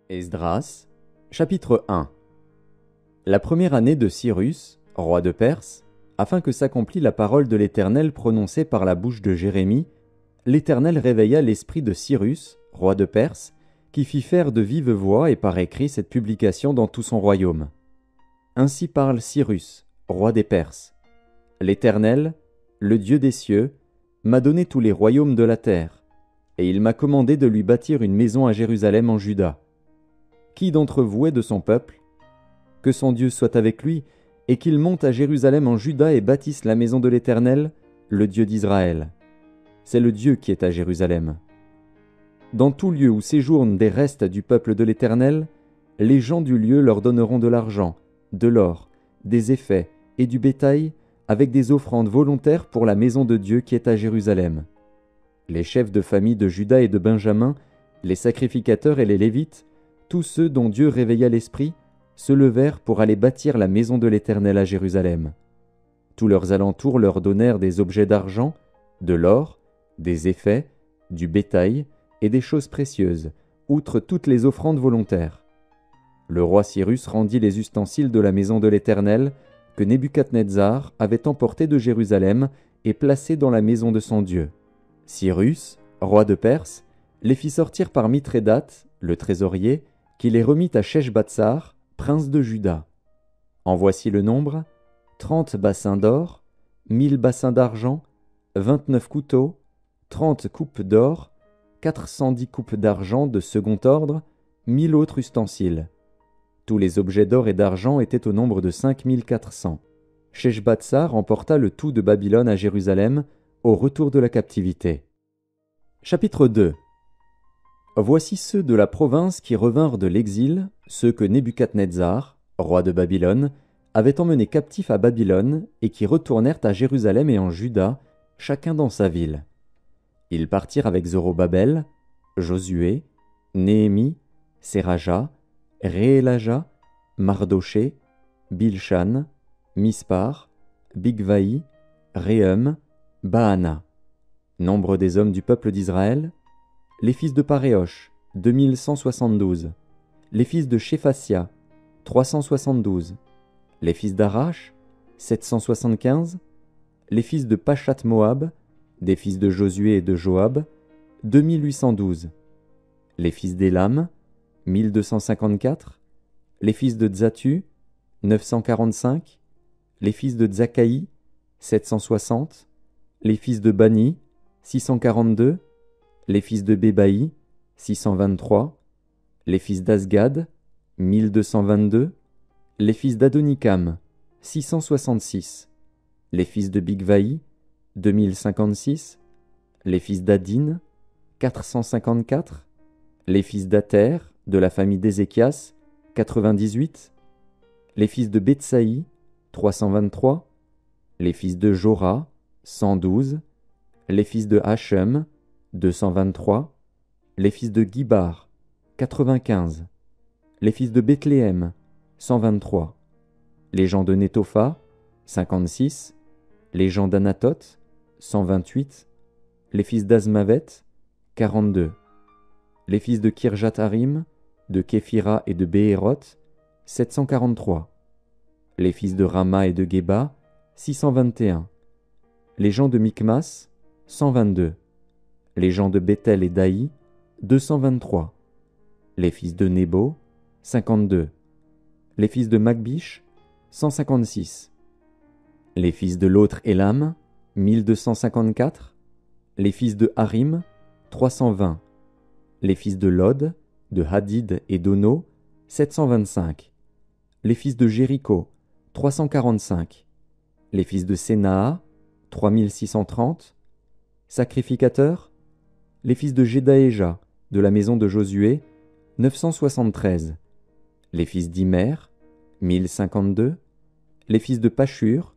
Esdras, chapitre 1. La première année de Cyrus, roi de Perse, afin que s'accomplît la parole de l'Éternel prononcée par la bouche de Jérémie, l'Éternel réveilla l'esprit de Cyrus, roi de Perse, qui fit faire de vive voix et par écrit cette publication dans tout son royaume. Ainsi parle Cyrus, roi des Perses. L'Éternel, le Dieu des cieux, m'a donné tous les royaumes de la terre, et il m'a commandé de lui bâtir une maison à Jérusalem en Juda. Qui d'entre vous est de son peuple? Que son Dieu soit avec lui, et qu'il monte à Jérusalem en Juda et bâtisse la maison de l'Éternel, le Dieu d'Israël. C'est le Dieu qui est à Jérusalem. Dans tout lieu où séjournent des restes du peuple de l'Éternel, les gens du lieu leur donneront de l'argent, de l'or, des effets et du bétail, avec des offrandes volontaires pour la maison de Dieu qui est à Jérusalem. Les chefs de famille de Juda et de Benjamin, les sacrificateurs et les Lévites, tous ceux dont Dieu réveilla l'esprit, se levèrent pour aller bâtir la maison de l'Éternel à Jérusalem. Tous leurs alentours leur donnèrent des objets d'argent, de l'or, des effets, du bétail et des choses précieuses, outre toutes les offrandes volontaires. Le roi Cyrus rendit les ustensiles de la maison de l'Éternel que Nebuchadnezzar avait emportés de Jérusalem et placés dans la maison de son Dieu. Cyrus, roi de Perse, les fit sortir par Mithrédate, le trésorier, qui les remit à Sheshbatsar, prince de Juda. En voici le nombre: 30 bassins d'or, 1000 bassins d'argent, 29 couteaux, 30 coupes d'or, 410 coupes d'argent de second ordre, 1000 autres ustensiles. Tous les objets d'or et d'argent étaient au nombre de 5400. Sheshbatsar emporta le tout de Babylone à Jérusalem au retour de la captivité. Chapitre 2. Voici ceux de la province qui revinrent de l'exil, ceux que Nebuchadnezzar, roi de Babylone, avait emmenés captifs à Babylone et qui retournèrent à Jérusalem et en Juda, chacun dans sa ville. Ils partirent avec Zorobabel, Josué, Néhémie, Séraja, Réélaja, Mardoché, Bilshan, Mispar, Bigvaï, Réhum, Baana. Nombre des hommes du peuple d'Israël: les fils de Paréosh, 2172. Les fils de Shéphasia, 372. Les fils d'Arash, 775. Les fils de Pachat-Moab, des fils de Josué et de Joab, 2812. Les fils d'Élam, 1254. Les fils de Tzatu, 945. Les fils de Tzakaï, 760. Les fils de Bani, 642. Les fils de Bébaï, 623. Les fils d'Asgad, 1222. Les fils d'Adonikam, 666. Les fils de Bigvaï, 2056. Les fils d'Adin, 454. Les fils d'Ater, de la famille d'Ézéchias, 98. Les fils de Betsaï, 323. Les fils de Jora, 112. Les fils de Hachem, 223. Les fils de Gibar, 95. Les fils de Bethléem, 123. Les gens de Netopha, 56. Les gens d'Anatoth, 128. Les fils d'Azmavet, 42. Les fils de Kirjatharim, de Képhira et de Béhéroth, 743. Les fils de Rama et de Geba, 621. Les gens de Mikmas, 122. Les gens de Bethel et d'Aï, 223. Les fils de Nebo, 52. Les fils de Magbish, 156. Les fils de l'autre Élam, 1254. Les fils de Harim, 320. Les fils de Lod, de Hadid et d'Ono, 725. Les fils de Jéricho, 345. Les fils de Sénaa, 3630. Sacrificateurs: les fils de Jedaéja, de la maison de Josué, 973. Les fils d'Imer, 1052. Les fils de Pashur,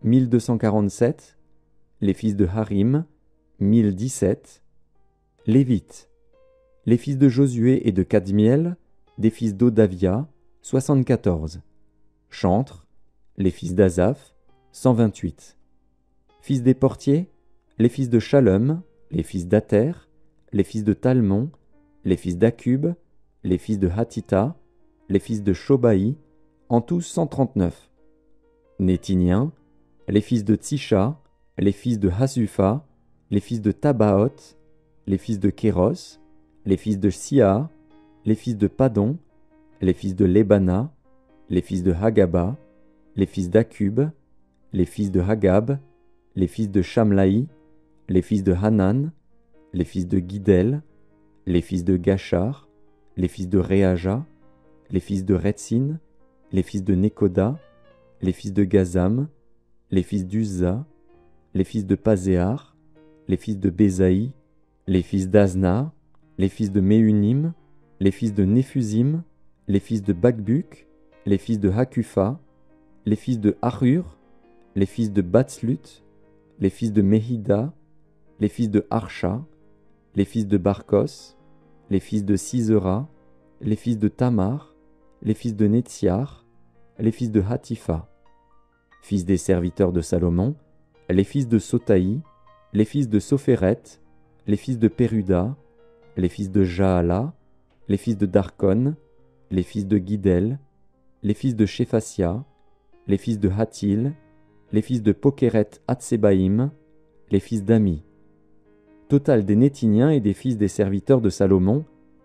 1247. Les fils de Harim, 1017. Lévites: les fils de Josué et de Kadmiel, des fils d'Odavia, 74. Chantres: les fils d'Azaph, 128. Fils des portiers: les fils de Shalom, les fils d'Ater, les fils de Talmon, les fils d'Akub, les fils de Hatita, les fils de Shobaï, en tout 139. Néthiniens, les fils de Tsisha, les fils de Hasufa, les fils de Tabaoth, les fils de Kéros, les fils de Sia, les fils de Padon, les fils de Lebana, les fils de Hagaba, les fils d'Akub, les fils de Hagab, les fils de Shamlaï, les fils de Hanan, les fils de Guidel, les fils de Gachar, les fils de Réaja, les fils de Retsin, les fils de Nekoda, les fils de Gazam, les fils d'Uzza, les fils de Pazéar, les fils de Bézaï, les fils d'Azna, les fils de Méunim, les fils de Néphusim, les fils de Bakbuk, les fils de Hakufa, les fils de Harur, les fils de Batslut, les fils de Mehida, les fils de Harsha, les fils de Barkos, les fils de Sisera, les fils de Tamar, les fils de Netziar, les fils de Hatifa, fils des serviteurs de Salomon, les fils de Sotaï, les fils de Sophéret, les fils de Péruda, les fils de Jaala, les fils de Darkon, les fils de Guidel, les fils de Shephasia, les fils de Hatil, les fils de Pokeret Hatsebaïm, les fils d'Ami. Total des Néthiniens et des fils des serviteurs de Salomon,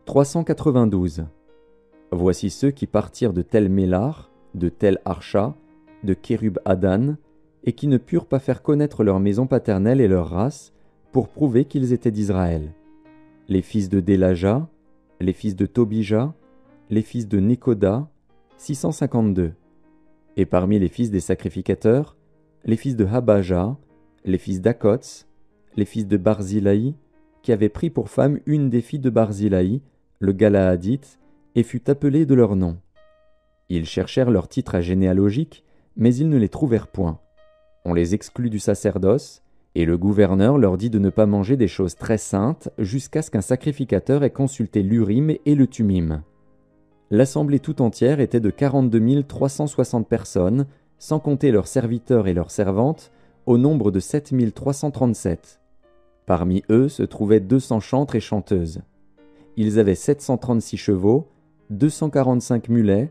392. Voici ceux qui partirent de Tel Mélar, de Tel Harsha, de Kérub Adan, et qui ne purent pas faire connaître leur maison paternelle et leur race, pour prouver qu'ils étaient d'Israël. Les fils de Délaja, les fils de Tobija, les fils de Nekoda, 652. Et parmi les fils des sacrificateurs, les fils de Habaja, les fils d'Akots, les fils de Barzilaï, qui avaient pris pour femme une des filles de Barzilaï, le Galaadite, et fut appelé de leur nom. Ils cherchèrent leur titre généalogique, mais ils ne les trouvèrent point. On les exclut du sacerdoce, et le gouverneur leur dit de ne pas manger des choses très saintes jusqu'à ce qu'un sacrificateur ait consulté l'Urim et le Tumim. L'assemblée tout entière était de 42 360 personnes, sans compter leurs serviteurs et leurs servantes, au nombre de 7 337. Parmi eux se trouvaient 200 chantres et chanteuses. Ils avaient 736 chevaux, 245 mulets,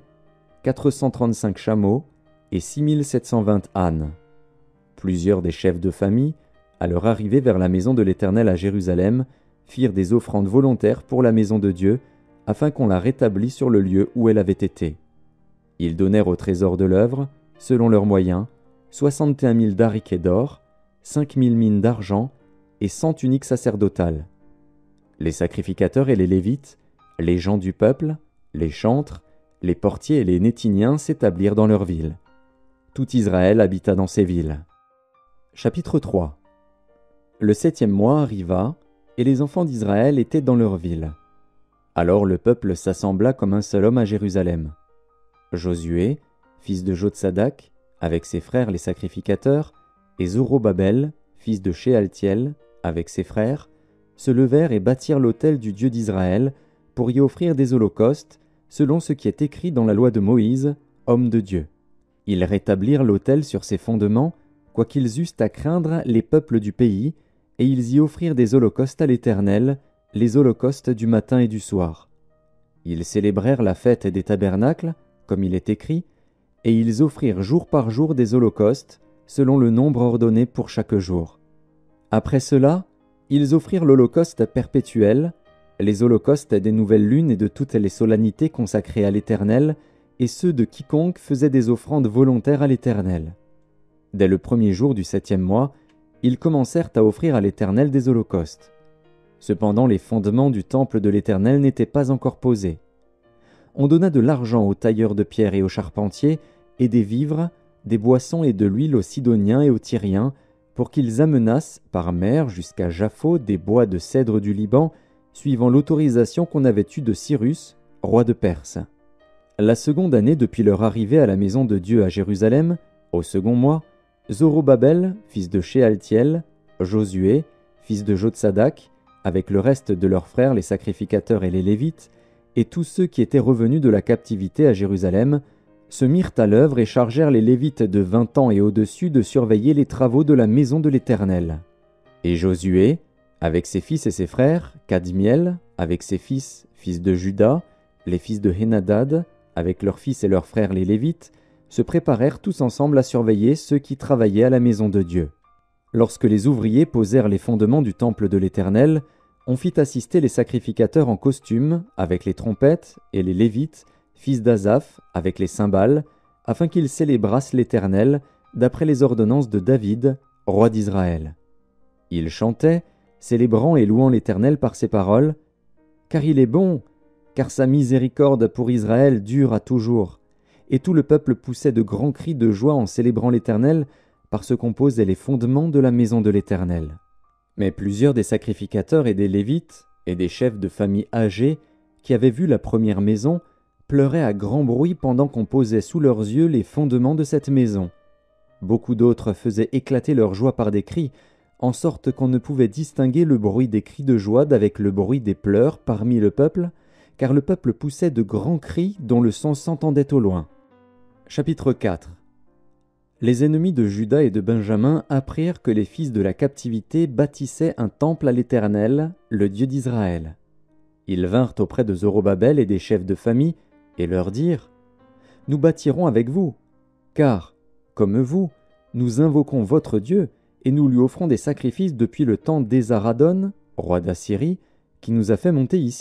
435 chameaux et 6720 ânes. Plusieurs des chefs de famille, à leur arrivée vers la maison de l'Éternel à Jérusalem, firent des offrandes volontaires pour la maison de Dieu, afin qu'on la rétablît sur le lieu où elle avait été. Ils donnèrent au trésor de l'œuvre, selon leurs moyens, 61 000 dariquets d'or, 5 000 mines d'argent et 100 tuniques sacerdotales. Les sacrificateurs et les Lévites, les gens du peuple, les chantres, les portiers et les Néthiniens s'établirent dans leurs villes. Tout Israël habita dans ces villes. Chapitre 3. Le 7e mois arriva, et les enfants d'Israël étaient dans leurs villes. Alors le peuple s'assembla comme un seul homme à Jérusalem. Josué, fils de Jotsadak, avec ses frères les sacrificateurs, et Zorobabel, fils de Shealtiel, avec ses frères, se levèrent et bâtirent l'autel du Dieu d'Israël pour y offrir des holocaustes, selon ce qui est écrit dans la loi de Moïse, homme de Dieu. Ils rétablirent l'autel sur ses fondements, quoiqu'ils eussent à craindre les peuples du pays, et ils y offrirent des holocaustes à l'Éternel, les holocaustes du matin et du soir. Ils célébrèrent la fête des tabernacles, comme il est écrit, et ils offrirent jour par jour des holocaustes, selon le nombre ordonné pour chaque jour. Après cela, ils offrirent l'holocauste perpétuel, les holocaustes des nouvelles lunes et de toutes les solennités consacrées à l'Éternel, et ceux de quiconque faisait des offrandes volontaires à l'Éternel. Dès le premier jour du 7e mois, ils commencèrent à offrir à l'Éternel des holocaustes. Cependant, les fondements du temple de l'Éternel n'étaient pas encore posés. On donna de l'argent aux tailleurs de pierre et aux charpentiers, et des vivres, des boissons et de l'huile aux Sidoniens et aux Tyriens, pour qu'ils amenassent par mer jusqu'à Japhos des bois de cèdre du Liban, suivant l'autorisation qu'on avait eue de Cyrus, roi de Perse. La seconde année depuis leur arrivée à la maison de Dieu à Jérusalem, au second mois, Zorobabel, fils de Shealtiel, Josué, fils de Jotsadak, avec le reste de leurs frères les sacrificateurs et les Lévites, et tous ceux qui étaient revenus de la captivité à Jérusalem, se mirent à l'œuvre et chargèrent les Lévites de 20 ans et au-dessus de surveiller les travaux de la maison de l'Éternel. Et Josué, avec ses fils et ses frères, Kadmiel, avec ses fils, fils de Juda, les fils de Henadad, avec leurs fils et leurs frères les Lévites, se préparèrent tous ensemble à surveiller ceux qui travaillaient à la maison de Dieu. Lorsque les ouvriers posèrent les fondements du temple de l'Éternel, on fit assister les sacrificateurs en costume, avec les trompettes, et les Lévites, fils d'Asaph, avec les cymbales, afin qu'ils célébrassent l'Éternel, d'après les ordonnances de David, roi d'Israël. Ils chantaient, célébrant et louant l'Éternel par ces paroles, « Car il est bon, car sa miséricorde pour Israël dure à toujours. » Et tout le peuple poussait de grands cris de joie en célébrant l'Éternel, parce qu'on posait les fondements de la maison de l'Éternel. Mais plusieurs des sacrificateurs et des Lévites, et des chefs de famille âgés, qui avaient vu la première maison, pleuraient à grand bruit pendant qu'on posait sous leurs yeux les fondements de cette maison. Beaucoup d'autres faisaient éclater leur joie par des cris, en sorte qu'on ne pouvait distinguer le bruit des cris de joie d'avec le bruit des pleurs parmi le peuple, car le peuple poussait de grands cris dont le son s'entendait au loin. Chapitre 4. Les ennemis de Juda et de Benjamin apprirent que les fils de la captivité bâtissaient un temple à l'Éternel, le Dieu d'Israël. Ils vinrent auprès de Zorobabel et des chefs de famille, et leur dirent « Nous bâtirons avec vous, car, comme vous, nous invoquons votre Dieu, et nous lui offrons des sacrifices depuis le temps d'Esaradon, roi d'Assyrie, qui nous a fait monter ici. »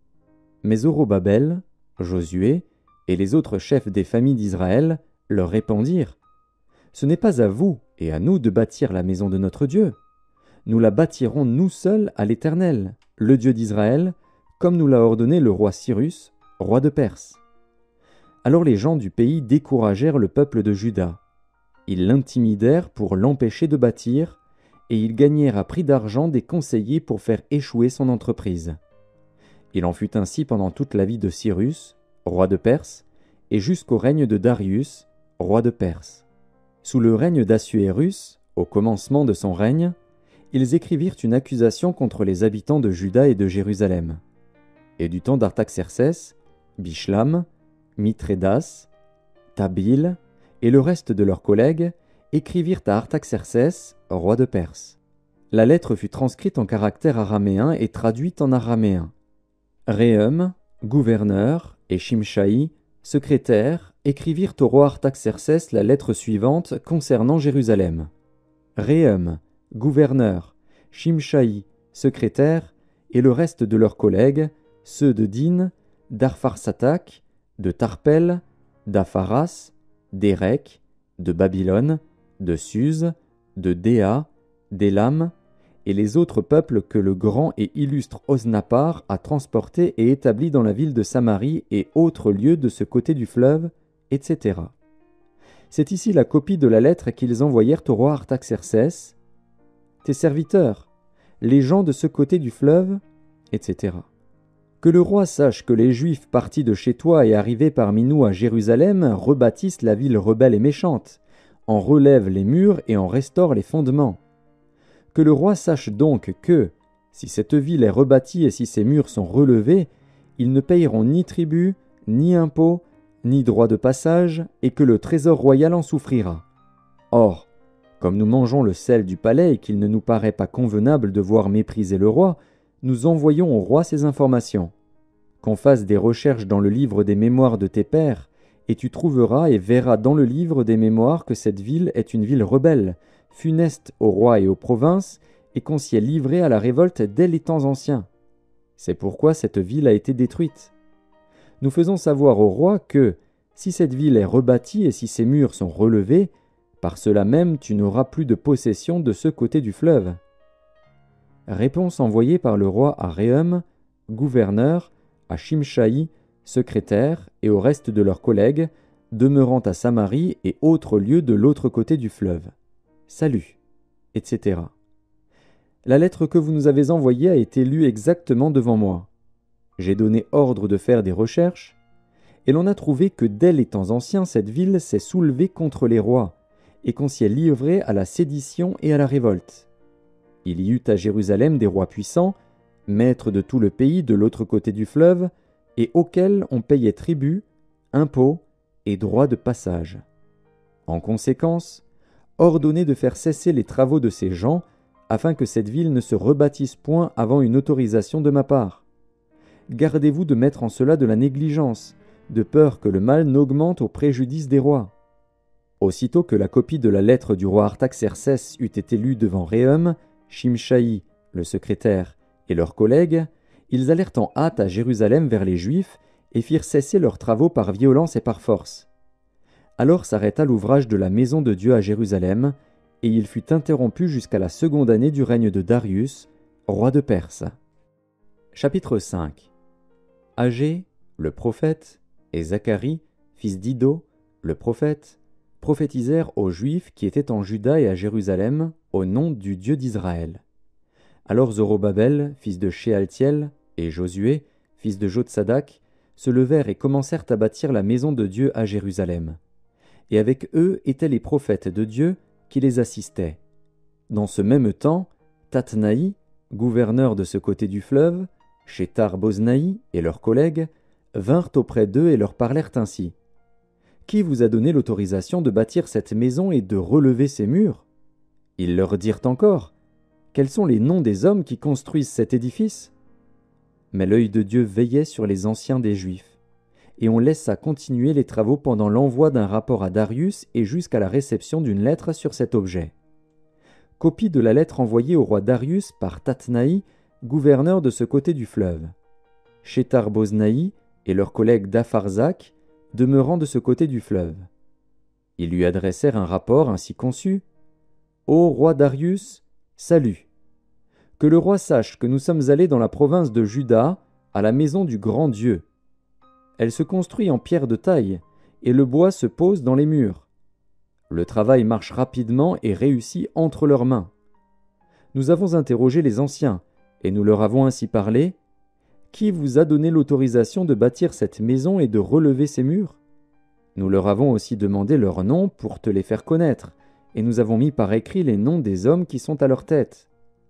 Mais Zorobabel, Josué, et les autres chefs des familles d'Israël leur répondirent « Ce n'est pas à vous et à nous de bâtir la maison de notre Dieu. Nous la bâtirons nous seuls à l'Éternel, le Dieu d'Israël, comme nous l'a ordonné le roi Cyrus, roi de Perse. » Alors les gens du pays découragèrent le peuple de Juda. Ils l'intimidèrent pour l'empêcher de bâtir, et ils gagnèrent à prix d'argent des conseillers pour faire échouer son entreprise. Il en fut ainsi pendant toute la vie de Cyrus, roi de Perse, et jusqu'au règne de Darius, roi de Perse. Sous le règne d'Assuérus, au commencement de son règne, ils écrivirent une accusation contre les habitants de Juda et de Jérusalem. Et du temps d'Artaxercès, Bishlam, Mithrédas, Tabil et le reste de leurs collègues écrivirent à Artaxercès, roi de Perse. La lettre fut transcrite en caractère araméen et traduite en araméen. Réhum, gouverneur, et Shimshaï, secrétaire, écrivirent au roi Artaxercès la lettre suivante concernant Jérusalem. Réhum, gouverneur, Shimshaï, secrétaire, et le reste de leurs collègues, ceux de Din, d'Arpharsatak, de Tarpel, d'Apharas, d'Érec, de Babylone, de Suse, de Déa, d'Élam, et les autres peuples que le grand et illustre Osnappar a transportés et établis dans la ville de Samarie et autres lieux de ce côté du fleuve, etc. C'est ici la copie de la lettre qu'ils envoyèrent au roi Artaxercès. Tes serviteurs, les gens de ce côté du fleuve, etc. Que le roi sache que les Juifs partis de chez toi et arrivés parmi nous à Jérusalem rebâtissent la ville rebelle et méchante, en relèvent les murs et en restaurent les fondements. Que le roi sache donc que, si cette ville est rebâtie et si ses murs sont relevés, ils ne payeront ni tribut, ni impôts, ni droit de passage, et que le trésor royal en souffrira. Or, comme nous mangeons le sel du palais et qu'il ne nous paraît pas convenable de voir mépriser le roi, nous envoyons au roi ces informations. Qu'on fasse des recherches dans le livre des mémoires de tes pères, et tu trouveras et verras dans le livre des mémoires que cette ville est une ville rebelle, funeste au roi et aux provinces, et qu'on s'y est livré à la révolte dès les temps anciens. C'est pourquoi cette ville a été détruite. Nous faisons savoir au roi que, si cette ville est rebâtie et si ses murs sont relevés, par cela même tu n'auras plus de possession de ce côté du fleuve. » Réponse envoyée par le roi à Réhum, gouverneur, à Shimshaï, secrétaire, et au reste de leurs collègues, demeurant à Samarie et autres lieux de l'autre côté du fleuve. Salut, etc. La lettre que vous nous avez envoyée a été lue exactement devant moi. J'ai donné ordre de faire des recherches, et l'on a trouvé que dès les temps anciens, cette ville s'est soulevée contre les rois, et qu'on s'y est livré à la sédition et à la révolte. Il y eut à Jérusalem des rois puissants, maîtres de tout le pays de l'autre côté du fleuve, et auxquels on payait tribut, impôts et droits de passage. En conséquence, ordonnez de faire cesser les travaux de ces gens, afin que cette ville ne se rebâtisse point avant une autorisation de ma part. gardez-vous de mettre en cela de la négligence, de peur que le mal n'augmente au préjudice des rois. » Aussitôt que la copie de la lettre du roi Artaxercès eut été lue devant Rhéum, Shimshaï, le secrétaire, et leurs collègues, ils allèrent en hâte à Jérusalem vers les Juifs et firent cesser leurs travaux par violence et par force. Alors s'arrêta l'ouvrage de la maison de Dieu à Jérusalem, et il fut interrompu jusqu'à la seconde année du règne de Darius, roi de Perse. Chapitre 5. Agé, le prophète, et Zacharie, fils d'Iddo, le prophète, prophétisèrent aux Juifs qui étaient en Juda et à Jérusalem au nom du Dieu d'Israël. Alors Zorobabel, fils de Shealtiel, et Josué, fils de Jotsadak, se levèrent et commencèrent à bâtir la maison de Dieu à Jérusalem. Et avec eux étaient les prophètes de Dieu qui les assistaient. Dans ce même temps, Tatnaï, gouverneur de ce côté du fleuve, Shethar-Boznaï et leurs collègues, vinrent auprès d'eux et leur parlèrent ainsi. « Qui vous a donné l'autorisation de bâtir cette maison et de relever ses murs ?» Ils leur dirent encore, « Quels sont les noms des hommes qui construisent cet édifice ?» Mais l'œil de Dieu veillait sur les anciens des Juifs, et on laissa continuer les travaux pendant l'envoi d'un rapport à Darius et jusqu'à la réception d'une lettre sur cet objet. Copie de la lettre envoyée au roi Darius par Tatnaï, gouverneur de ce côté du fleuve. Shethar-Boznaï et leurs collègues d'Apharzak, demeurant de ce côté du fleuve. Ils lui adressèrent un rapport ainsi conçu. « Ô roi Darius, salut. Que le roi sache que nous sommes allés dans la province de Juda, à la maison du grand Dieu. Elle se construit en pierre de taille, et le bois se pose dans les murs. Le travail marche rapidement et réussit entre leurs mains. Nous avons interrogé les anciens, et nous leur avons ainsi parlé. Qui vous a donné l'autorisation de bâtir cette maison et de relever ses murs ? Nous leur avons aussi demandé leurs noms pour te les faire connaître, et nous avons mis par écrit les noms des hommes qui sont à leur tête.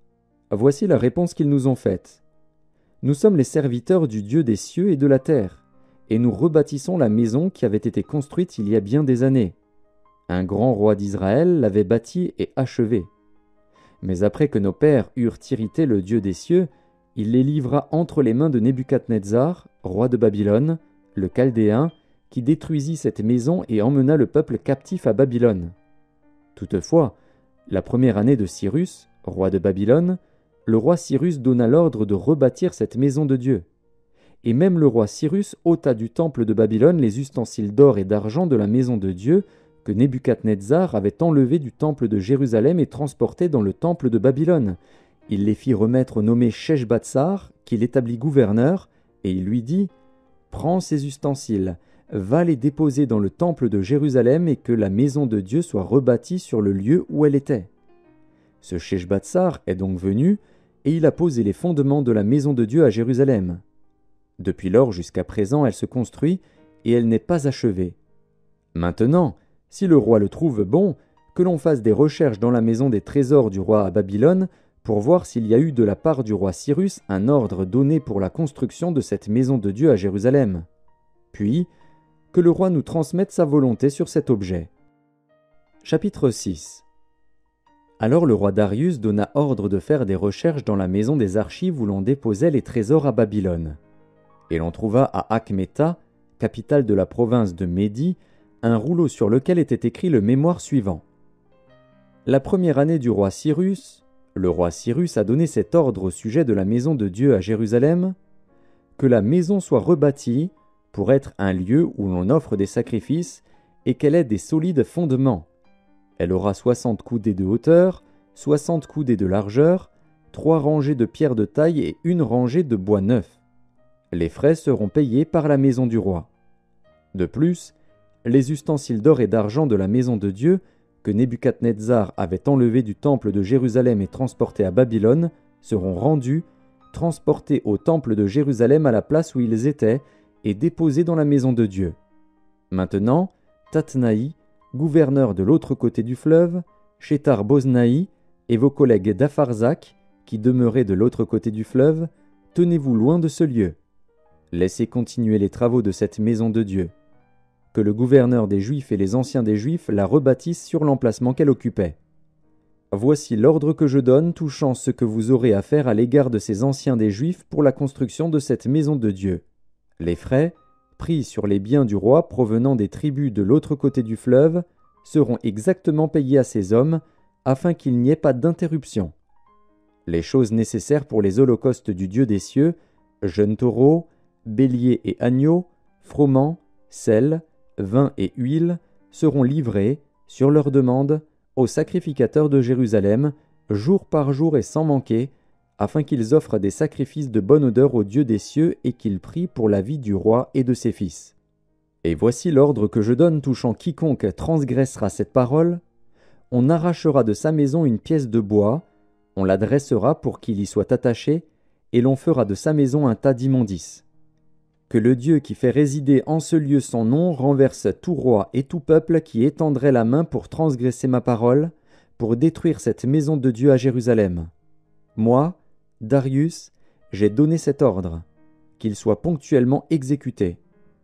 Voici la réponse qu'ils nous ont faite. Nous sommes les serviteurs du Dieu des cieux et de la terre, et nous rebâtissons la maison qui avait été construite il y a bien des années. Un grand roi d'Israël l'avait bâtie et achevée. Mais après que nos pères eurent irrité le Dieu des cieux, il les livra entre les mains de Nebuchadnezzar, roi de Babylone, le Chaldéen, qui détruisit cette maison et emmena le peuple captif à Babylone. Toutefois, la première année de Cyrus, roi de Babylone, le roi Cyrus donna l'ordre de rebâtir cette maison de Dieu. Et même le roi Cyrus ôta du temple de Babylone les ustensiles d'or et d'argent de la maison de Dieu que Nebuchadnezzar avait enlevés du temple de Jérusalem et transportés dans le temple de Babylone. Il les fit remettre au nommé Sheshbatsar, qu'il établit gouverneur, et il lui dit « Prends ces ustensiles, va les déposer dans le temple de Jérusalem et que la maison de Dieu soit rebâtie sur le lieu où elle était. » Ce Sheshbatsar est donc venu, et il a posé les fondements de la maison de Dieu à Jérusalem. Depuis lors jusqu'à présent, elle se construit, et elle n'est pas achevée. Maintenant, si le roi le trouve bon, que l'on fasse des recherches dans la maison des trésors du roi à Babylone, pour voir s'il y a eu de la part du roi Cyrus un ordre donné pour la construction de cette maison de Dieu à Jérusalem. Puis, que le roi nous transmette sa volonté sur cet objet. Chapitre 6. Alors le roi Darius donna ordre de faire des recherches dans la maison des archives où l'on déposait les trésors à Babylone. Et l'on trouva à Achmeta, capitale de la province de Médie, un rouleau sur lequel était écrit le mémoire suivant. La première année du roi Cyrus, le roi Cyrus a donné cet ordre au sujet de la maison de Dieu à Jérusalem, que la maison soit rebâtie pour être un lieu où l'on offre des sacrifices et qu'elle ait des solides fondements. Elle aura 60 coudées de hauteur, 60 coudées de largeur, 3 rangées de pierres de taille et 1 rangée de bois neuf. Les frais seront payés par la maison du roi. De plus, les ustensiles d'or et d'argent de la maison de Dieu que Nebuchadnezzar avait enlevés du temple de Jérusalem et transportés à Babylone seront rendus, transportés au temple de Jérusalem à la place où ils étaient et déposés dans la maison de Dieu. Maintenant, Tatnaï, gouverneur de l'autre côté du fleuve, Shethar-Boznaï et vos collègues d'Apharzak, qui demeuraient de l'autre côté du fleuve, tenez-vous loin de ce lieu. Laissez continuer les travaux de cette maison de Dieu. Que le gouverneur des Juifs et les anciens des Juifs la rebâtissent sur l'emplacement qu'elle occupait. Voici l'ordre que je donne touchant ce que vous aurez à faire à l'égard de ces anciens des Juifs pour la construction de cette maison de Dieu. Les frais, pris sur les biens du roi provenant des tribus de l'autre côté du fleuve, seront exactement payés à ces hommes, afin qu'il n'y ait pas d'interruption. Les choses nécessaires pour les holocaustes du Dieu des cieux, jeunes taureaux, béliers et agneaux, froment, sel, vin et huile, seront livrés, sur leur demande, aux sacrificateurs de Jérusalem, jour par jour et sans manquer, afin qu'ils offrent des sacrifices de bonne odeur au Dieu des cieux et qu'ils prient pour la vie du roi et de ses fils. Et voici l'ordre que je donne touchant quiconque transgressera cette parole. On arrachera de sa maison une pièce de bois, on la dressera pour qu'il y soit attaché, et l'on fera de sa maison un tas d'immondices. Que le Dieu qui fait résider en ce lieu son nom renverse tout roi et tout peuple qui étendrait la main pour transgresser ma parole, pour détruire cette maison de Dieu à Jérusalem. Moi, Darius, j'ai donné cet ordre, qu'il soit ponctuellement exécuté.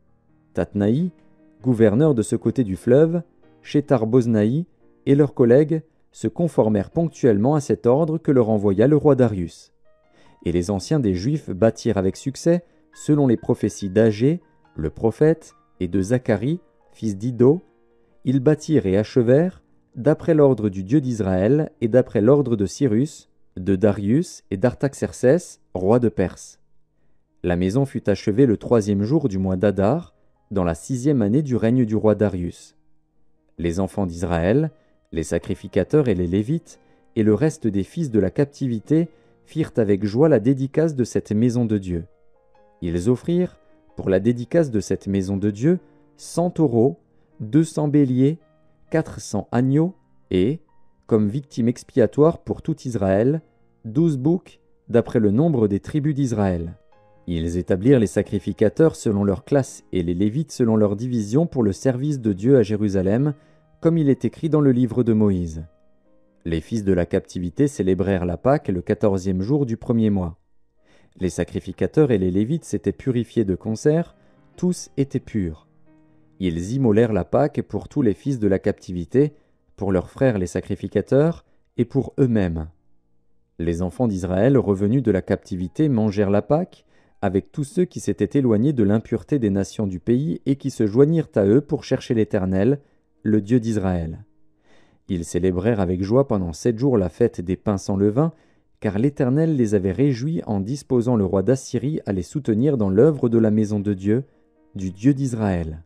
Tatnaï, gouverneur de ce côté du fleuve, Shethar-Boznaï et leurs collègues se conformèrent ponctuellement à cet ordre que leur envoya le roi Darius. Et les anciens des Juifs bâtirent avec succès, selon les prophéties d'Agé, le prophète, et de Zacharie, fils d'Iddo. Ils bâtirent et achevèrent, d'après l'ordre du Dieu d'Israël et d'après l'ordre de Cyrus, de Darius et d'Artaxercès, roi de Perse. La maison fut achevée le 3e jour du mois d'Adar, dans la 6e année du règne du roi Darius. Les enfants d'Israël, les sacrificateurs et les Lévites, et le reste des fils de la captivité firent avec joie la dédicace de cette maison de Dieu. Ils offrirent, pour la dédicace de cette maison de Dieu, 100 taureaux, 200 béliers, 400 agneaux, et, comme victime expiatoire pour tout Israël, 12 boucs, d'après le nombre des tribus d'Israël. Ils établirent les sacrificateurs selon leur classe et les Lévites selon leur division pour le service de Dieu à Jérusalem, comme il est écrit dans le livre de Moïse. Les fils de la captivité célébrèrent la Pâque le 14e jour du 1er mois. Les sacrificateurs et les Lévites s'étaient purifiés de concert, tous étaient purs. Ils immolèrent la Pâque pour tous les fils de la captivité, pour leurs frères les sacrificateurs, et pour eux-mêmes. Les enfants d'Israël revenus de la captivité mangèrent la Pâque, avec tous ceux qui s'étaient éloignés de l'impureté des nations du pays et qui se joignirent à eux pour chercher l'Éternel, le Dieu d'Israël. Ils célébrèrent avec joie pendant 7 jours la fête des pains sans levain, car l'Éternel les avait réjouis en disposant le roi d'Assyrie à les soutenir dans l'œuvre de la maison de Dieu, du Dieu d'Israël.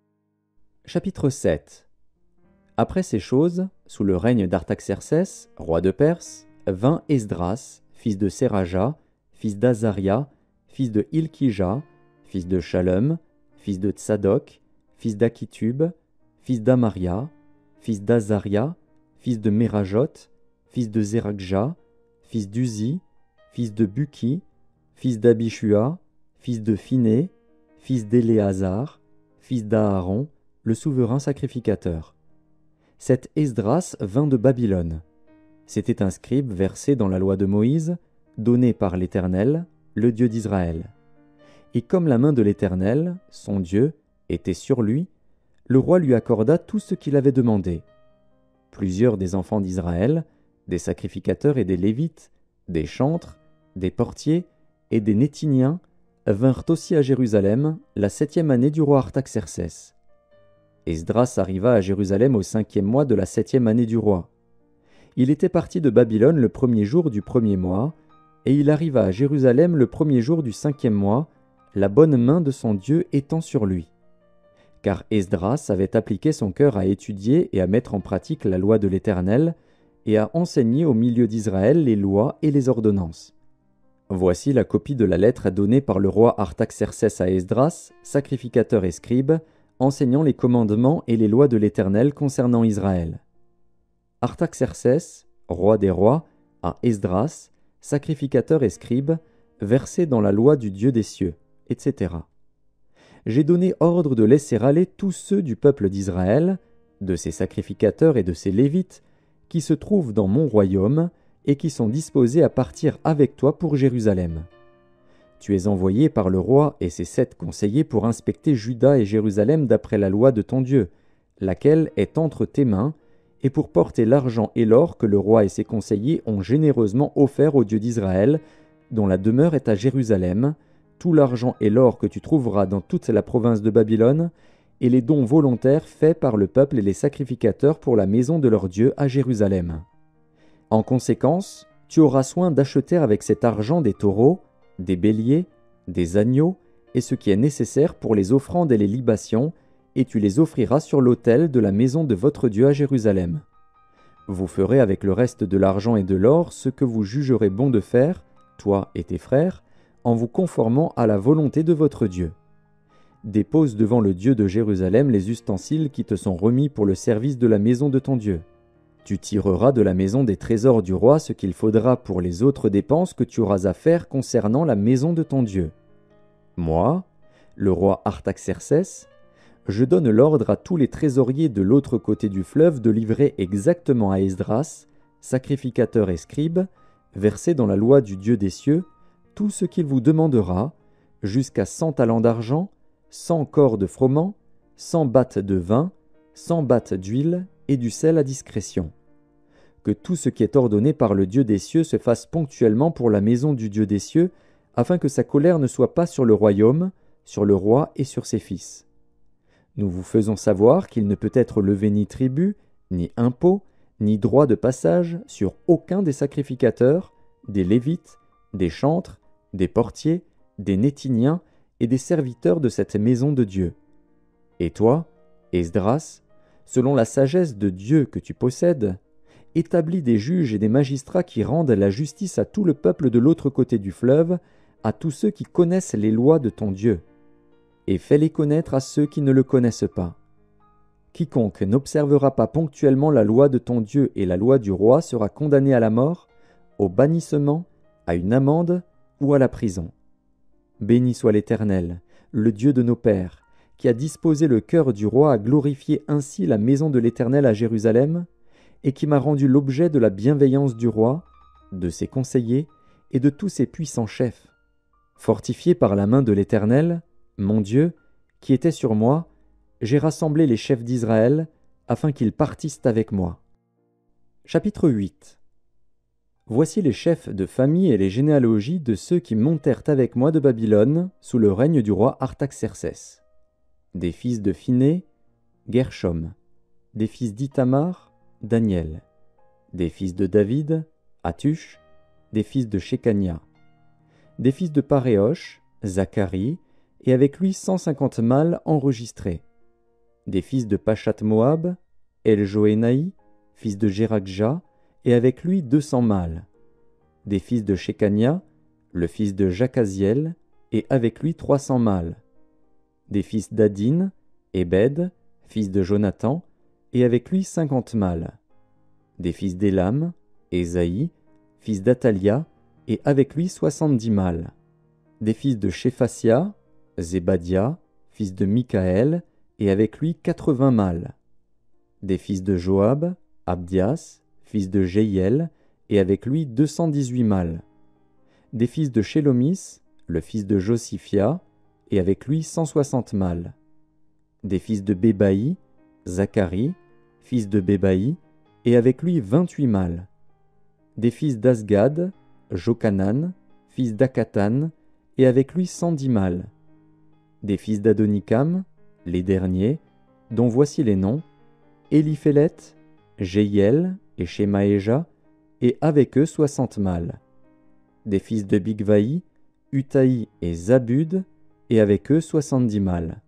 Chapitre 7. Après ces choses, sous le règne d'Artaxercès, roi de Perse, vint Esdras, fils de Séraja, fils d'Azaria, fils de Hilkija, fils de Shalom, fils de Tsadok, fils d'Akitub, fils d'Amaria, fils d'Azaria, fils de Merajot, fils de Zérakja, fils d'Uzi, fils de Buki, fils d'Abishua, fils de Phiné, fils d'Éléazar, fils d'Aaron, le souverain sacrificateur. Cet Esdras vint de Babylone. C'était un scribe versé dans la loi de Moïse, donné par l'Éternel, le Dieu d'Israël. Et comme la main de l'Éternel, son Dieu, était sur lui, le roi lui accorda tout ce qu'il avait demandé. Plusieurs des enfants d'Israël, des sacrificateurs et des Lévites, des chantres, des portiers et des Nétiniens vinrent aussi à Jérusalem la 7e année du roi Artaxercès. Esdras arriva à Jérusalem au 5e mois de la 7e année du roi. Il était parti de Babylone le 1er jour du 1er mois, et il arriva à Jérusalem le 1er jour du 5e mois, la bonne main de son Dieu étant sur lui. Car Esdras avait appliqué son cœur à étudier et à mettre en pratique la loi de l'Éternel, et à enseigner au milieu d'Israël les lois et les ordonnances. Voici la copie de la lettre donnée par le roi Artaxercès à Esdras, sacrificateur et scribe, enseignant les commandements et les lois de l'Éternel concernant Israël. Artaxercès, roi des rois, à Esdras, sacrificateur et scribe, versé dans la loi du Dieu des cieux, etc. J'ai donné ordre de laisser aller tous ceux du peuple d'Israël, de ses sacrificateurs et de ses Lévites, qui se trouvent dans mon royaume et qui sont disposés à partir avec toi pour Jérusalem. Tu es envoyé par le roi et ses 7 conseillers pour inspecter Juda et Jérusalem d'après la loi de ton Dieu, laquelle est entre tes mains, et pour porter l'argent et l'or que le roi et ses conseillers ont généreusement offert au Dieu d'Israël, dont la demeure est à Jérusalem, tout l'argent et l'or que tu trouveras dans toute la province de Babylone, et les dons volontaires faits par le peuple et les sacrificateurs pour la maison de leur Dieu à Jérusalem. En conséquence, tu auras soin d'acheter avec cet argent des taureaux, des béliers, des agneaux, et ce qui est nécessaire pour les offrandes et les libations, et tu les offriras sur l'autel de la maison de votre Dieu à Jérusalem. Vous ferez avec le reste de l'argent et de l'or ce que vous jugerez bon de faire, toi et tes frères, en vous conformant à la volonté de votre Dieu. Dépose devant le Dieu de Jérusalem les ustensiles qui te sont remis pour le service de la maison de ton Dieu. Tu tireras de la maison des trésors du roi ce qu'il faudra pour les autres dépenses que tu auras à faire concernant la maison de ton Dieu. Moi, le roi Artaxercès, je donne l'ordre à tous les trésoriers de l'autre côté du fleuve de livrer exactement à Esdras, sacrificateur et scribe, versé dans la loi du Dieu des cieux, tout ce qu'il vous demandera, jusqu'à 100 talents d'argent, 100 corps de froment, 100 battes de vin, 100 battes d'huile et du sel à discrétion. Que tout ce qui est ordonné par le Dieu des cieux se fasse ponctuellement pour la maison du Dieu des cieux, afin que sa colère ne soit pas sur le royaume, sur le roi et sur ses fils. Nous vous faisons savoir qu'il ne peut être levé ni tribut, ni impôt, ni droit de passage sur aucun des sacrificateurs, des Lévites, des chantres, des portiers, des Néthiniens et des serviteurs de cette maison de Dieu. Et toi, Esdras, selon la sagesse de Dieu que tu possèdes, établis des juges et des magistrats qui rendent la justice à tout le peuple de l'autre côté du fleuve, à tous ceux qui connaissent les lois de ton Dieu, et fais-les connaître à ceux qui ne le connaissent pas. Quiconque n'observera pas ponctuellement la loi de ton Dieu et la loi du roi sera condamné à la mort, au bannissement, à une amende ou à la prison. Béni soit l'Éternel, le Dieu de nos pères, qui a disposé le cœur du roi à glorifier ainsi la maison de l'Éternel à Jérusalem, et qui m'a rendu l'objet de la bienveillance du roi, de ses conseillers et de tous ses puissants chefs. Fortifié par la main de l'Éternel, mon Dieu, qui était sur moi, j'ai rassemblé les chefs d'Israël, afin qu'ils partissent avec moi. Chapitre 8. Voici les chefs de famille et les généalogies de ceux qui montèrent avec moi de Babylone, sous le règne du roi Artaxercès. Des fils de Phiné, Gershom. Des fils d'Ithamar, Daniel. Des fils de David, Hattush. Des fils de Shekania. Des fils de Paréosh, Zacharie, et avec lui 150 mâles enregistrés. Des fils de Pachat-Moab, Eljoénaï, fils de Jérakja, et avec lui 200 mâles. Des fils de Shekania, le fils de Jacaziel, et avec lui 300 mâles. Des fils d'Adin, Ebed, fils de Jonathan, et avec lui 50 mâles. Des fils d'Élam, Ésaïe, fils d'Atalia, et avec lui 70 mâles. Des fils de Shéphasia, Zébadia, fils de Michaël, et avec lui 80 mâles. Des fils de Joab, Abdias, fils de Jéhiel, et avec lui 218 mâles. Des fils de Shélomis, le fils de Josiphia, et avec lui 160 mâles. Des fils de Bébaï, Zacharie, fils de Bébaï, et avec lui 28 mâles. Des fils d'Asgad, Jochanan, fils d'Akatan, et avec lui 110 mâles. Des fils d'Adonikam, les derniers, dont voici les noms, Éliphélet, Jéhiel et Shemaéja, et avec eux 60 mâles. Des fils de Bigvaï, Utaï et Zabud, et avec eux 70 mâles.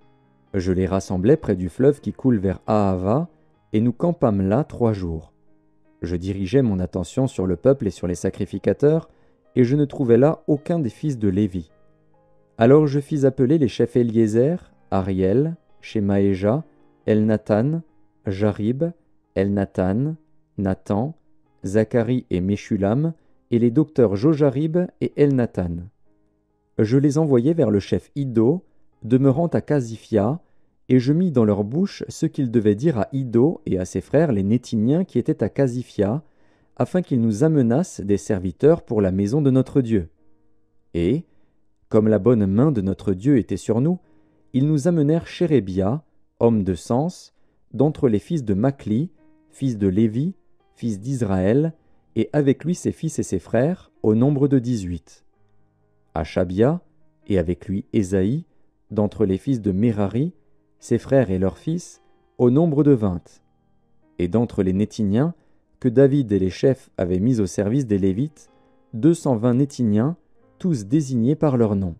Je les rassemblai près du fleuve qui coule vers Ahava, et nous campâmes là 3 jours. Je dirigeais mon attention sur le peuple et sur les sacrificateurs, et je ne trouvais là aucun des fils de Lévi. Alors je fis appeler les chefs Éliézer, Ariel, Shemaéja, Elnathan, Jarib, Elnathan, Nathan, Zacharie et Meshulam, et les docteurs Jojarib et Elnathan. Je les envoyai vers le chef Iddo, demeurant à Casifia, et je mis dans leur bouche ce qu'ils devaient dire à Iddo et à ses frères les Néthiniens qui étaient à Casifia, afin qu'ils nous amenassent des serviteurs pour la maison de notre Dieu. Et, comme la bonne main de notre Dieu était sur nous, ils nous amenèrent Chérébia, homme de sens, d'entre les fils de Machli, fils de Lévi, fils d'Israël, et avec lui ses fils et ses frères, au nombre de 18. Achabia, et avec lui Ésaïe, d'entre les fils de Mérari, ses frères et leurs fils, au nombre de 20. Et d'entre les Néthiniens, que David et les chefs avaient mis au service des Lévites, 220 Néthiniens, tous désignés par leur nom.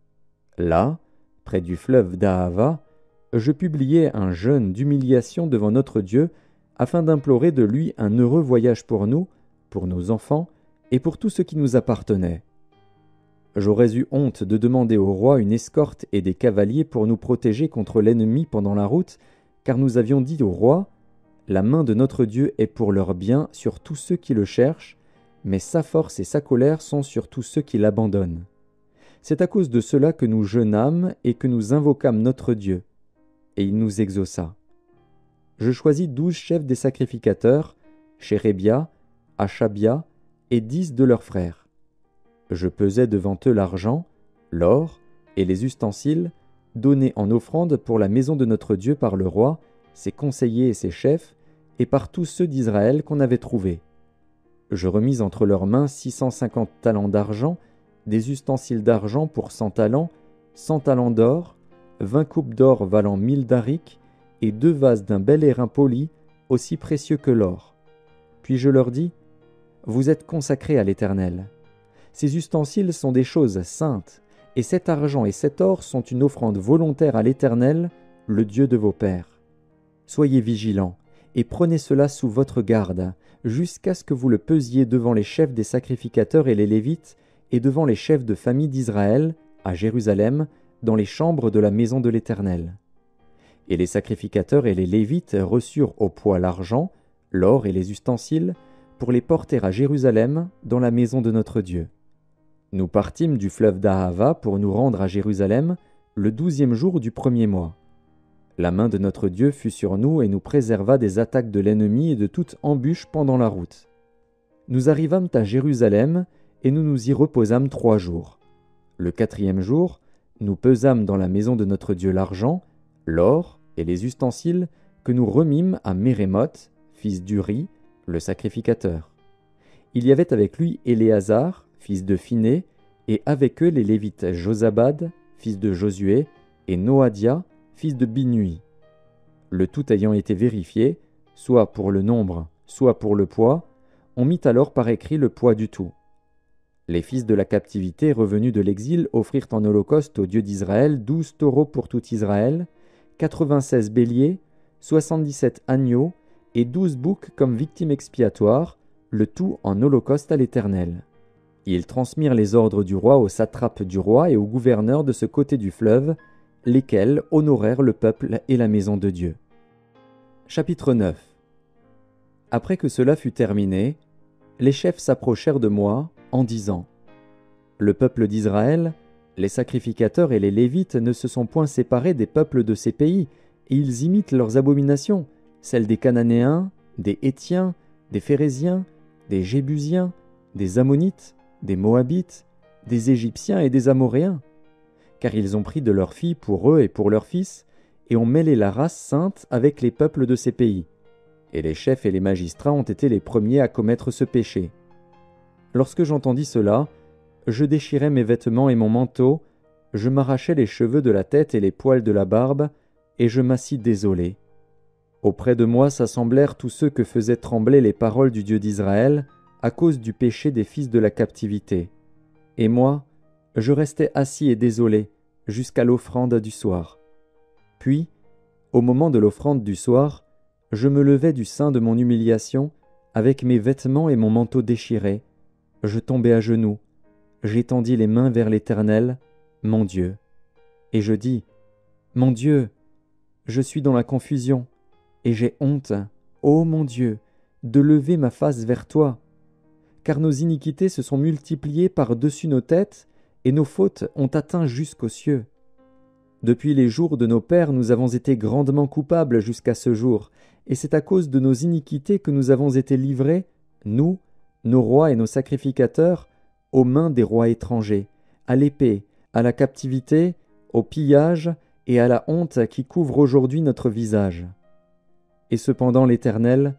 Là, près du fleuve d'Ahava, je publiai un jeûne d'humiliation devant notre Dieu, afin d'implorer de lui un heureux voyage pour nous, pour nos enfants, et pour tout ce qui nous appartenait. J'aurais eu honte de demander au roi une escorte et des cavaliers pour nous protéger contre l'ennemi pendant la route, car nous avions dit au roi, « La main de notre Dieu est pour leur bien sur tous ceux qui le cherchent, mais sa force et sa colère sont sur tous ceux qui l'abandonnent. » C'est à cause de cela que nous jeûnâmes et que nous invoquâmes notre Dieu, et il nous exauça. Je choisis 12 chefs des sacrificateurs, Chérébia, Achabia et 10 de leurs frères. Je pesai devant eux l'argent, l'or et les ustensiles donnés en offrande pour la maison de notre Dieu par le roi, ses conseillers et ses chefs, et par tous ceux d'Israël qu'on avait trouvés. Je remis entre leurs mains 650 talents d'argent, des ustensiles d'argent pour 100 talents, 100 talents d'or, 20 coupes d'or valant 1000 darics, et 2 vases d'un bel airain poli, aussi précieux que l'or. Puis je leur dis, « Vous êtes consacrés à l'Éternel. Ces ustensiles sont des choses saintes, et cet argent et cet or sont une offrande volontaire à l'Éternel, le Dieu de vos pères. Soyez vigilants, et prenez cela sous votre garde, jusqu'à ce que vous le pesiez devant les chefs des sacrificateurs et les Lévites, et devant les chefs de famille d'Israël, à Jérusalem, dans les chambres de la maison de l'Éternel. » Et les sacrificateurs et les Lévites reçurent au poids l'argent, l'or et les ustensiles, pour les porter à Jérusalem, dans la maison de notre Dieu. Nous partîmes du fleuve d'Ahava pour nous rendre à Jérusalem, le 12e jour du 1er mois. La main de notre Dieu fut sur nous et nous préserva des attaques de l'ennemi et de toute embûche pendant la route. Nous arrivâmes à Jérusalem, et nous nous y reposâmes 3 jours. Le 4e jour, nous pesâmes dans la maison de notre Dieu l'argent, l'or et les ustensiles que nous remîmes à Mérémoth, fils d'Uri, le sacrificateur. Il y avait avec lui Éléazar, fils de Phiné, et avec eux les Lévites Josabad, fils de Josué, et Noadia, fils de Binui. Le tout ayant été vérifié, soit pour le nombre, soit pour le poids, on mit alors par écrit le poids du tout. Les fils de la captivité revenus de l'exil offrirent en holocauste au Dieu d'Israël 12 taureaux pour tout Israël, 96 béliers, 77 agneaux et 12 boucs comme victime expiatoire, le tout en holocauste à l'Éternel. Ils transmirent les ordres du roi aux satrapes du roi et aux gouverneurs de ce côté du fleuve, lesquels honorèrent le peuple et la maison de Dieu. Chapitre 9. Après que cela fut terminé, les chefs s'approchèrent de moi en disant, « Le peuple d'Israël, les sacrificateurs et les Lévites ne se sont point séparés des peuples de ces pays, et ils imitent leurs abominations, celles des Cananéens, des Hétiens, des Phéréziens, des Jébusiens, des Ammonites, des Moabites, des Égyptiens et des Amoréens. Car ils ont pris de leurs filles pour eux et pour leurs fils, et ont mêlé la race sainte avec les peuples de ces pays. Et les chefs et les magistrats ont été les premiers à commettre ce péché. Lorsque j'entendis cela, je déchirai mes vêtements et mon manteau, je m'arrachai les cheveux de la tête et les poils de la barbe, et je m'assis désolé. Auprès de moi s'assemblèrent tous ceux que faisaient trembler les paroles du Dieu d'Israël, à cause du péché des fils de la captivité. Et moi, je restai assis et désolé, jusqu'à l'offrande du soir. Puis, au moment de l'offrande du soir, je me levai du sein de mon humiliation, avec mes vêtements et mon manteau déchirés. Je tombai à genoux, j'étendis les mains vers l'Éternel, mon Dieu. Et je dis, « Mon Dieu, je suis dans la confusion, et j'ai honte, ô mon Dieu, de lever ma face vers toi. Car nos iniquités se sont multipliées par-dessus nos têtes, et nos fautes ont atteint jusqu'aux cieux. Depuis les jours de nos pères, nous avons été grandement coupables jusqu'à ce jour, et c'est à cause de nos iniquités que nous avons été livrés, nous, nos rois et nos sacrificateurs, aux mains des rois étrangers, à l'épée, à la captivité, au pillage et à la honte qui couvre aujourd'hui notre visage. Et cependant l'Éternel,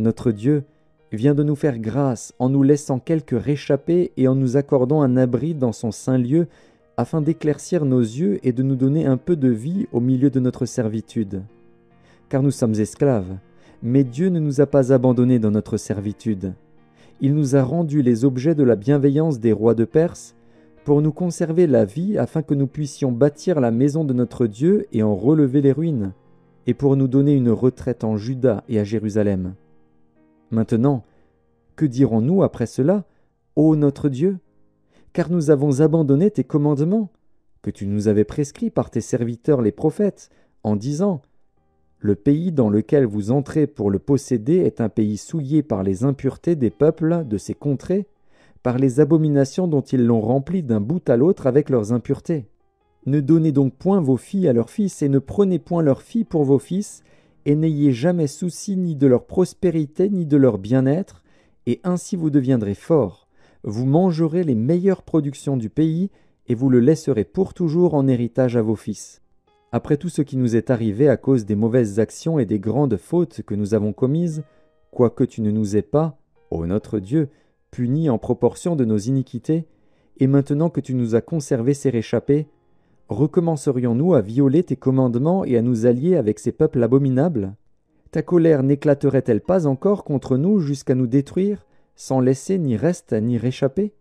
notre Dieu, vient de nous faire grâce en nous laissant quelques réchappés et en nous accordant un abri dans son saint lieu, afin d'éclaircir nos yeux et de nous donner un peu de vie au milieu de notre servitude. Car nous sommes esclaves, mais Dieu ne nous a pas abandonnés dans notre servitude. Il nous a rendus les objets de la bienveillance des rois de Perse, pour nous conserver la vie afin que nous puissions bâtir la maison de notre Dieu et en relever les ruines, et pour nous donner une retraite en Juda et à Jérusalem. Maintenant, que dirons-nous après cela, ô notre Dieu? Car nous avons abandonné tes commandements, que tu nous avais prescrits par tes serviteurs les prophètes, en disant « Le pays dans lequel vous entrez pour le posséder est un pays souillé par les impuretés des peuples de ces contrées, par les abominations dont ils l'ont rempli d'un bout à l'autre avec leurs impuretés. Ne donnez donc point vos filles à leurs fils, et ne prenez point leurs filles pour vos fils, et n'ayez jamais souci ni de leur prospérité ni de leur bien-être, et ainsi vous deviendrez forts. Vous mangerez les meilleures productions du pays, et vous le laisserez pour toujours en héritage à vos fils. Après tout ce qui nous est arrivé à cause des mauvaises actions et des grandes fautes que nous avons commises, quoique tu ne nous aies pas, ô notre Dieu, punis en proportion de nos iniquités, et maintenant que tu nous as conservé ces réchappés, recommencerions-nous à violer tes commandements et à nous allier avec ces peuples abominables? Ta colère n'éclaterait-elle pas encore contre nous jusqu'à nous détruire, sans laisser ni reste ni réchappé?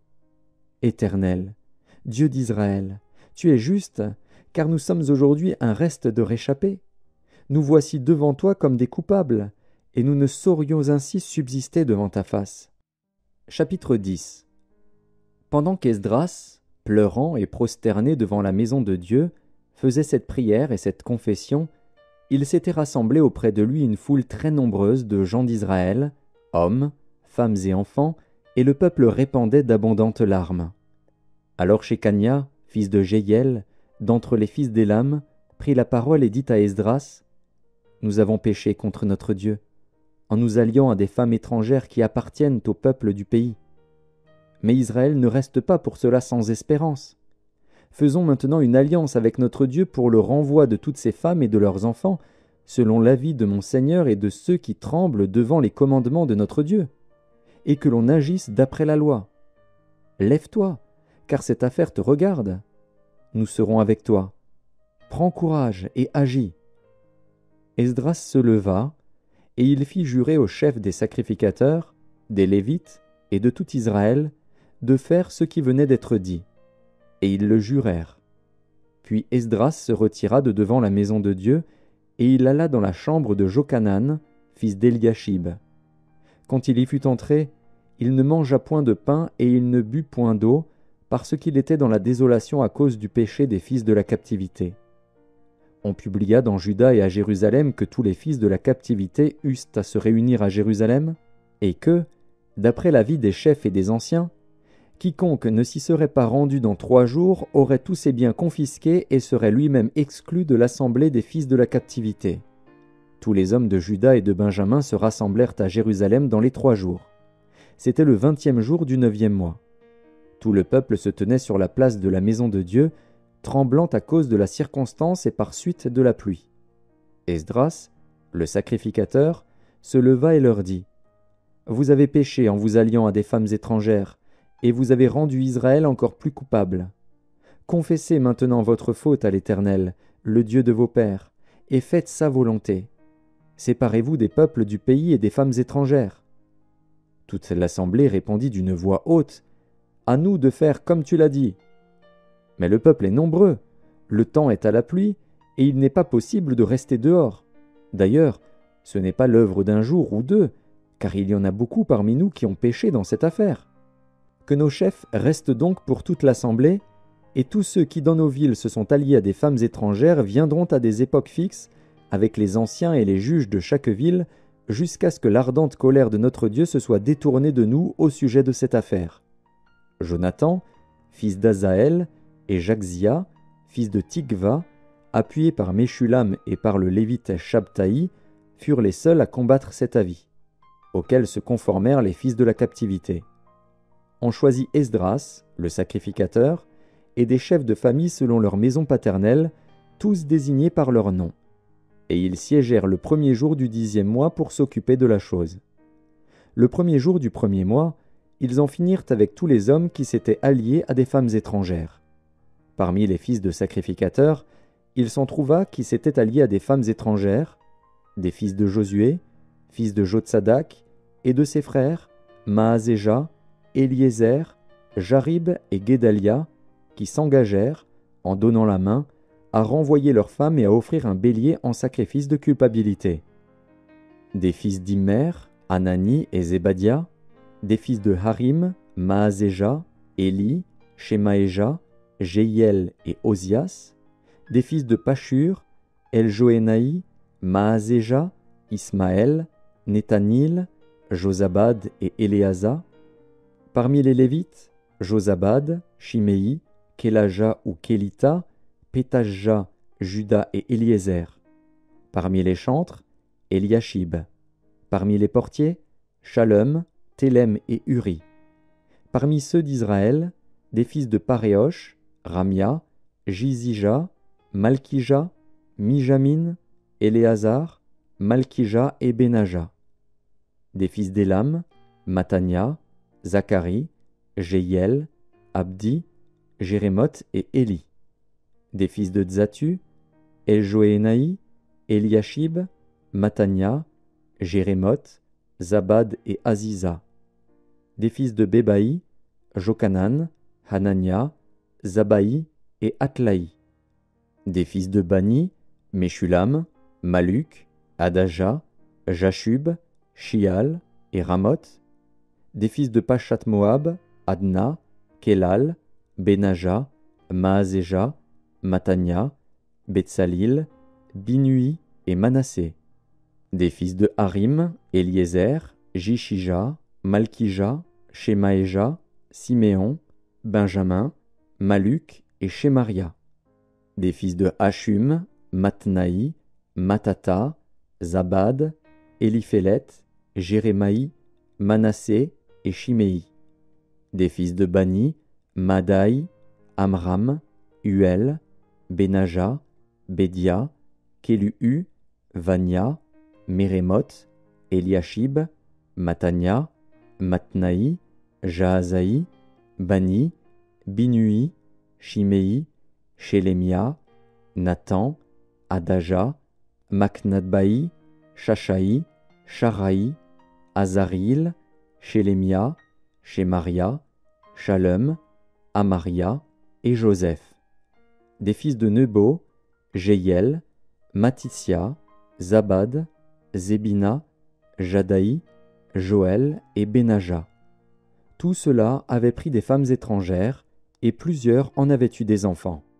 Éternel, Dieu d'Israël, tu es juste, car nous sommes aujourd'hui un reste de réchappés. Nous voici devant toi comme des coupables, et nous ne saurions ainsi subsister devant ta face. Chapitre 10. Pendant qu'Esdras, pleurant et prosterné devant la maison de Dieu, faisait cette prière et cette confession, il s'était rassemblé auprès de lui une foule très nombreuse de gens d'Israël, hommes, femmes et enfants, et le peuple répandait d'abondantes larmes. Alors Shekania, fils de Jéhiel, d'entre les fils d'Élam, prit la parole et dit à Esdras, « Nous avons péché contre notre Dieu, en nous alliant à des femmes étrangères qui appartiennent au peuple du pays. Mais Israël ne reste pas pour cela sans espérance. Faisons maintenant une alliance avec notre Dieu pour le renvoi de toutes ces femmes et de leurs enfants, selon l'avis de mon Seigneur et de ceux qui tremblent devant les commandements de notre Dieu, et que l'on agisse d'après la loi. Lève-toi, car cette affaire te regarde. Nous serons avec toi. Prends courage et agis. » Esdras se leva, et il fit jurer aux chefs des sacrificateurs, des Lévites et de tout Israël, de faire ce qui venait d'être dit. Et ils le jurèrent. Puis Esdras se retira de devant la maison de Dieu, et il alla dans la chambre de Jochanan, fils d'Eliashib. Quand il y fut entré, il ne mangea point de pain et il ne but point d'eau, parce qu'il était dans la désolation à cause du péché des fils de la captivité. On publia dans Juda et à Jérusalem que tous les fils de la captivité eussent à se réunir à Jérusalem, et que, d'après l'avis des chefs et des anciens, quiconque ne s'y serait pas rendu dans 3 jours aurait tous ses biens confisqués et serait lui-même exclu de l'assemblée des fils de la captivité. Tous les hommes de Juda et de Benjamin se rassemblèrent à Jérusalem dans les 3 jours. C'était le 20e jour du 9e mois. Tout le peuple se tenait sur la place de la maison de Dieu, tremblant à cause de la circonstance et par suite de la pluie. Esdras, le sacrificateur, se leva et leur dit, « Vous avez péché en vous alliant à des femmes étrangères, et vous avez rendu Israël encore plus coupable. Confessez maintenant votre faute à l'Éternel, le Dieu de vos pères, et faites sa volonté. Séparez-vous des peuples du pays et des femmes étrangères. » Toute l'assemblée répondit d'une voix haute, « À nous de faire comme tu l'as dit. » Mais le peuple est nombreux, le temps est à la pluie, et il n'est pas possible de rester dehors. D'ailleurs, ce n'est pas l'œuvre d'un jour ou 2, car il y en a beaucoup parmi nous qui ont péché dans cette affaire. Que nos chefs restent donc pour toute l'assemblée, et tous ceux qui dans nos villes se sont alliés à des femmes étrangères viendront à des époques fixes, avec les anciens et les juges de chaque ville, jusqu'à ce que l'ardente colère de notre Dieu se soit détournée de nous au sujet de cette affaire. Jonathan, fils d'Azaël, et Jachzia, fils de Tikva, appuyés par Meshulam et par le Lévite Shabtaï, furent les seuls à combattre cet avis, auquel se conformèrent les fils de la captivité. On choisit Esdras, le sacrificateur, et des chefs de famille selon leur maison paternelle, tous désignés par leur nom. Et ils siégèrent le 1er jour du 10e mois pour s'occuper de la chose. Le premier jour du premier mois, ils en finirent avec tous les hommes qui s'étaient alliés à des femmes étrangères. Parmi les fils de sacrificateurs, il s'en trouva qui s'étaient alliés à des femmes étrangères, des fils de Josué, fils de Jotsadak, et de ses frères, Maazéja, Éliézer, Jarib et Guédalia, qui s'engagèrent, en donnant la main, à renvoyer leurs femmes et à offrir un bélier en sacrifice de culpabilité. Des fils d'Immer, Anani et Zébadia, des fils de Harim, Maazéja, Éli, Shemaéja, Jéiel et Osias, des fils de Pashur, Eljoénaï, Maazéja, Ismaël, Nethanil, Josabad et Éléasa. Parmi les Lévites, Josabad, Shiméi, Kélaja ou Kélita, Pétajja, Juda et Éliézer. Parmi les chantres, Eliashib. Parmi les portiers, Shalom, Télem et Uri. Parmi ceux d'Israël, des fils de Paréosh, Ramia, Jizija, Malkija, Mijamin, Éléazar, Malkija et Benaja. Des fils d'Élam, Matania, Zacharie, Jéiel, Abdi, Jérémoth et Éli. Des fils de Tzatu, Eljoénaï, Eliashib, Matania, Jérémoth, Zabad et Aziza. Des fils de Bébaï, Jokanan, Hanania, Zabaï et Atlaï. Des fils de Bani, Meshulam, Maluk, Adaja, Jashub, Shial et Ramoth. Des fils de Pachat Moab, Adna, Kelal, Benaja, Maazéja, Matania, Betsalil, Binui et Manassé. Des fils de Harim, Éliézer, Jishija, Malkija, Shemaéja, Siméon, Benjamin, Maluk et Shemaria. Des fils de Hashum, Matnaï, Matata, Zabad, Éliphélet, Jérémaï, Manassé et Shiméi. Des fils de Bani, Madaï, Amram, Uel, Benaja, Bédia, Kélu, Vania, Mérémoth, Eliashib, Matania, Matnaï, Jaazaï, Bani, Binui, Shiméi, Shélémia, Nathan, Adaja, Maknadbaï, Shashaï, Sharaï, Azaril, Shélémia, Shemaria, Shalom, Amaria et Joseph. Des fils de Nebo, Jéiel, Matithia, Zabad, Zébina, Jadaï, Joël et Benaja. Tout cela avait pris des femmes étrangères, et plusieurs en avaient eu des enfants.